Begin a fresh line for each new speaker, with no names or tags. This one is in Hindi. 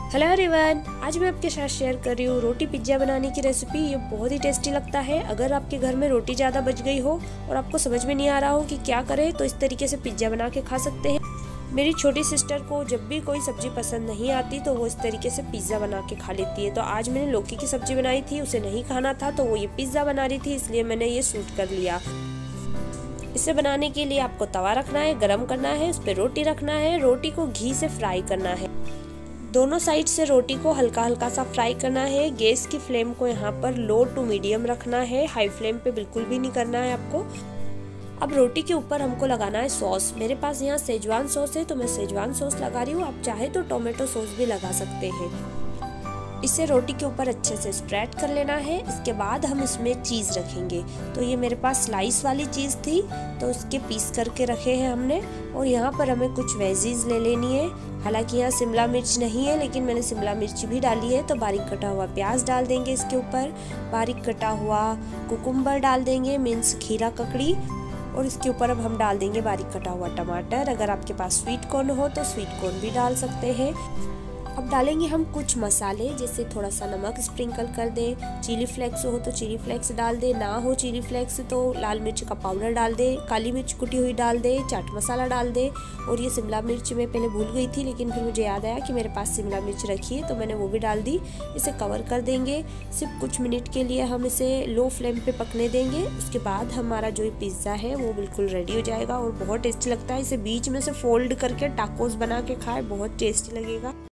हेलो एवरीवन, आज मैं आपके साथ शेयर कर रही हूँ रोटी पिज्ज़ा बनाने की रेसिपी। ये बहुत ही टेस्टी लगता है। अगर आपके घर में रोटी ज़्यादा बच गई हो और आपको समझ में नहीं आ रहा हो कि क्या करें, तो इस तरीके से पिज्ज़ा बना के खा सकते हैं। मेरी छोटी सिस्टर को जब भी कोई सब्जी पसंद नहीं आती तो वो इस तरीके से पिज़्ज़ा बना के खा लेती है। तो आज मैंने लौकी की सब्जी बनाई थी, उसे नहीं खाना था तो वो ये पिज़्ज़ा बना रही थी, इसलिए मैंने ये शूट कर लिया। इसे बनाने के लिए आपको तवा रखना है, गरम करना है, उस पर रोटी रखना है, रोटी को घी से फ्राई करना है। दोनों साइड से रोटी को हल्का हल्का सा फ्राई करना है। गैस की फ्लेम को यहाँ पर लो टू मीडियम रखना है, हाई फ्लेम पे बिल्कुल भी नहीं करना है आपको। अब रोटी के ऊपर हमको लगाना है सॉस। मेरे पास यहाँ सेजवान सॉस है तो मैं सेजवान सॉस लगा रही हूँ, आप चाहे तो टोमेटो सॉस भी लगा सकते हैं। इसे रोटी के ऊपर अच्छे से स्प्रेड कर लेना है। इसके बाद हम इसमें चीज़ रखेंगे। तो ये मेरे पास स्लाइस वाली चीज़ थी तो उसके पीस करके रखे हैं हमने। और यहाँ पर हमें कुछ वेजीज ले लेनी है। हालांकि यहाँ शिमला मिर्च नहीं है, लेकिन मैंने शिमला मिर्च भी डाली है। तो बारीक कटा हुआ प्याज डाल देंगे इसके ऊपर, बारीक कटा हुआ कुकुम्बर डाल देंगे, मीन्स खीरा ककड़ी। और इसके ऊपर अब हम डाल देंगे बारीक कटा हुआ टमाटर। अगर आपके पास स्वीट कॉर्न हो तो स्वीट कॉर्न भी डाल सकते हैं। अब डालेंगे हम कुछ मसाले, जैसे थोड़ा सा नमक स्प्रिंकल कर दें, चिली फ्लेक्स हो तो चिली फ्लेक्स डाल दे, ना हो चिली फ्लेक्स तो लाल मिर्च का पाउडर डाल दे, काली मिर्च कुटी हुई डाल दे, चाट मसाला डाल दे। और ये शिमला मिर्च मैं पहले भूल गई थी, लेकिन फिर मुझे याद आया कि मेरे पास शिमला मिर्च रखी है तो मैंने वो भी डाल दी। इसे कवर कर देंगे, सिर्फ कुछ मिनट के लिए हम इसे लो फ्लेम पे पकने देंगे। उसके बाद हमारा जो पिज़्ज़ा है वो बिल्कुल रेडी हो जाएगा और बहुत टेस्टी लगता है। इसे बीच में से फोल्ड करके टाकोस बना के खाए, बहुत टेस्टी लगेगा।